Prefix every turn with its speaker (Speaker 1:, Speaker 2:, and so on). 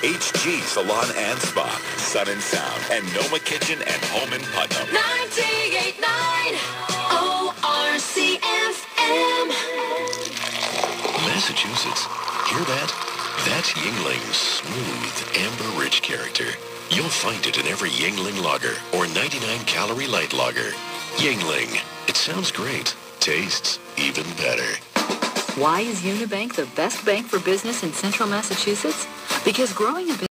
Speaker 1: HG Salon and Spa, Sun and Sound, and Noma Kitchen and Home in Putnam.
Speaker 2: 98.9 ORCFM.
Speaker 3: Massachusetts. Hear that? That's Yingling's smooth, amber-rich character. You'll find it in every Yingling lager or 99-calorie light lager. Yingling. It sounds great. Tastes even better.
Speaker 4: Why is Unibank the best bank for business in central Massachusetts? Because growing a business